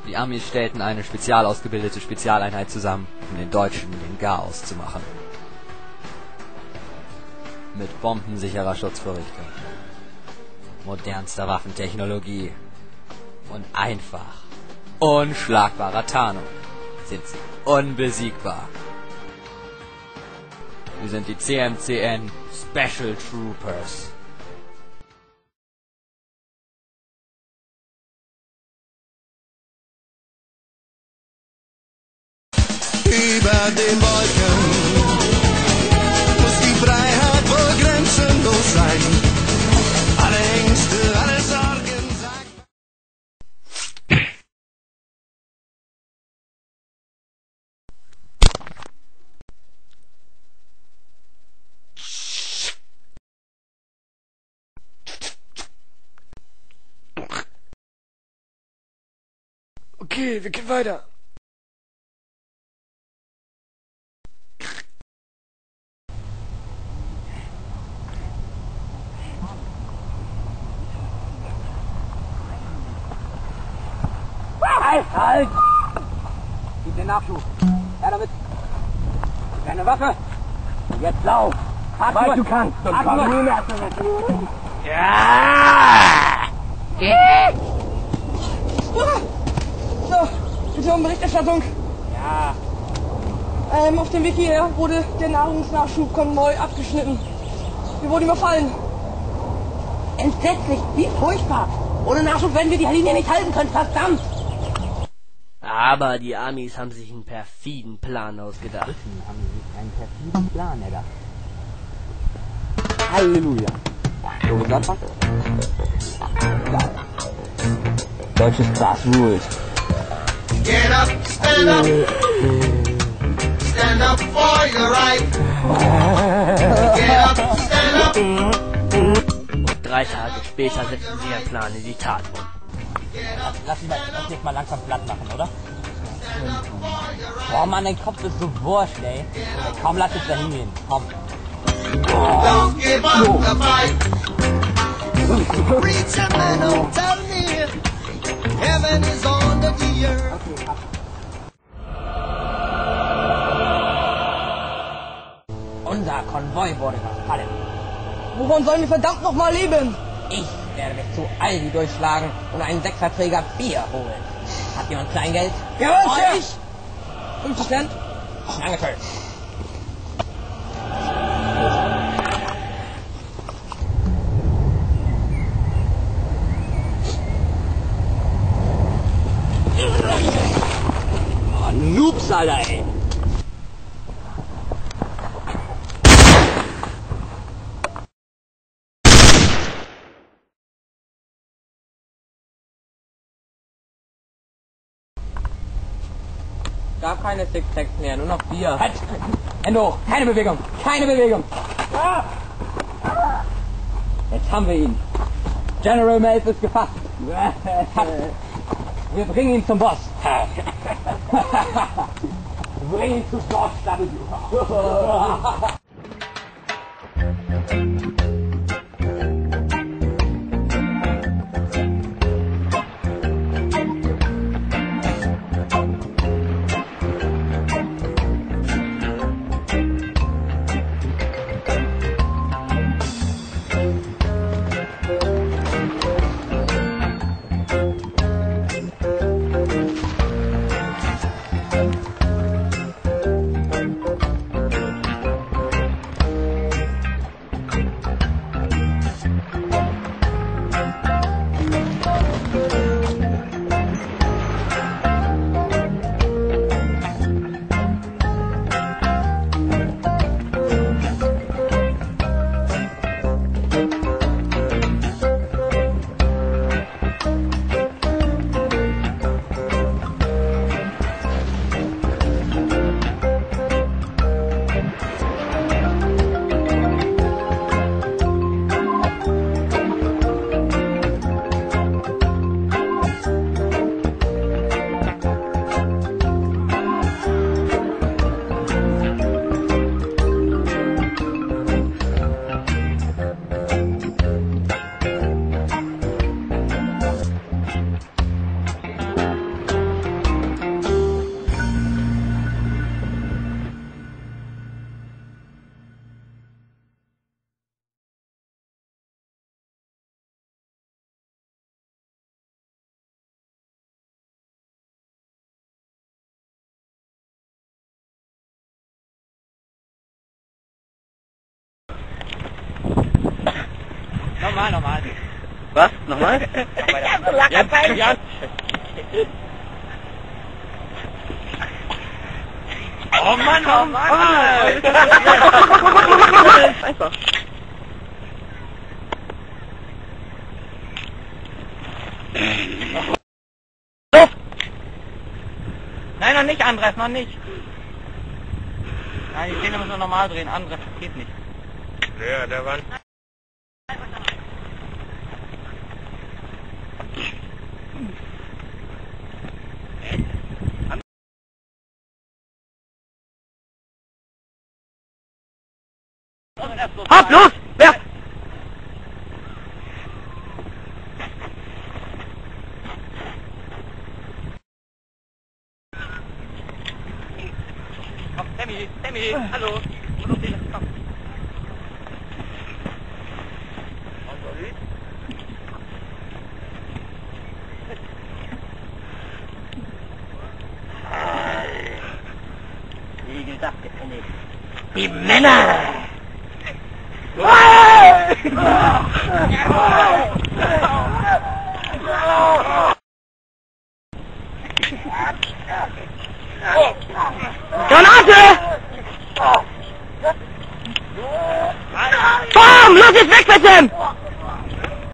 Die Amis stellten eine spezial ausgebildete Spezialeinheit zusammen, um den Deutschen den Garaus zu machen. Mit bombensicherer Schutzvorrichtung, modernster Waffentechnologie und einfach unschlagbarer Tarnung sind sie unbesiegbar. Wir sind die CMCN Special Troopers. Über den Wolken muss die Freiheit wohl grenzenlos sein. Alle Ängste, alle Sorgen sagt. Okay, wir gehen weiter. Halt! Gib den Nachschub. Ja, damit. Keine Waffe. Jetzt lauf. Weil du kannst. Und komm nie mehr zurück. Ja! So, bitte um Berichterstattung. Ja. Auf dem Weg hierher wurde der Nahrungsnachschubkonvoi abgeschnitten. Wir wurden überfallen. Entsetzlich. Wie furchtbar. Ohne Nachschub werden wir die Linie nicht halten können. Verdammt. Aber die Amis haben sich einen perfiden Plan ausgedacht. Haben sie sich einen perfiden Plan erdacht. Halleluja. So gesagt was? Deutsches Class Rules. Get up, stand up. Stand up for your right. Get up, stand up. Und 3 Tage später setzen sie ihren Plan in die Tat um. Lass mich mal langsam platt machen, oder? Boah, Mann, dein Kopf ist so wurscht, ey. Komm, lass uns da hingehen. Komm. Don't give up the fight. Reach a man and tell me heaven is under the earth. Unser Konvoi wurde überfallen. Wovon sollen wir verdammt noch mal leben? Ich werde mich zu Aldi durchschlagen und einen 6er-Träger Bier holen. Habt ihr noch Kleingeld? Jawohl, Chef! 5 Cent. Dankeschön. Oh, Noobs, Alter, ey. Gar keine Six-Packs mehr, nur noch Bier. Halt! Hände hoch! Keine Bewegung! Keine Bewegung! Jetzt haben wir ihn. General Mills ist gefasst. Wir bringen ihn zum Boss. Wir bringen ihn zu George W. Nochmal. Was? Nochmal? Ja. Oh Mann, oh Mann! Einfach. Nein, noch nicht, Andres, noch nicht. Nein, die Szene müssen wir normal drehen, Andres, das geht nicht. Ja, der war... Hopp, los! Werf! Komm, Sammy, hallo. Komm. Wie gesagt, die Männer! Granate! Bam! Los, jetzt weg mit dem!